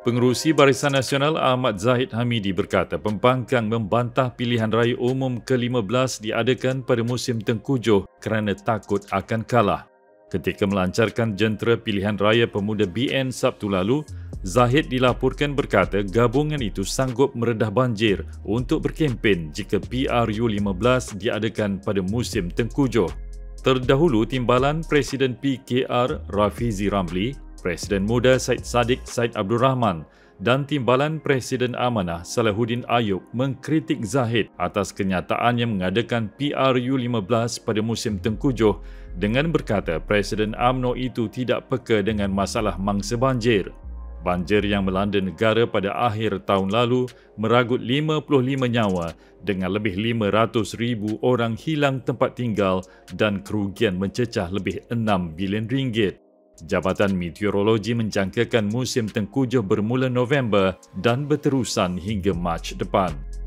Pengerusi Barisan Nasional Ahmad Zahid Hamidi berkata pembangkang membantah pilihan raya umum ke-15 diadakan pada musim tengkujuh kerana takut akan kalah. Ketika melancarkan jentera pilihan raya pemuda BN Sabtu lalu, Zahid dilaporkan berkata gabungan itu sanggup meredah banjir untuk berkempen jika PRU15 diadakan pada musim tengkujuh. Terdahulu, Timbalan Presiden PKR Rafizi Ramli, Presiden Muda Syed Saddiq Syed Abdul Rahman dan Timbalan Presiden Amanah Salahuddin Ayub mengkritik Zahid atas kenyataannya mengadakan PRU15 pada musim tengkujuh dengan berkata Presiden UMNO itu tidak peka dengan masalah mangsa banjir. Banjir yang melanda negara pada akhir tahun lalu meragut 55 nyawa dengan lebih 500,000 orang hilang tempat tinggal dan kerugian mencecah lebih 6 bilion ringgit. Jabatan Meteorologi menjangkakan musim tengkujuh bermula November dan berterusan hingga Mac depan.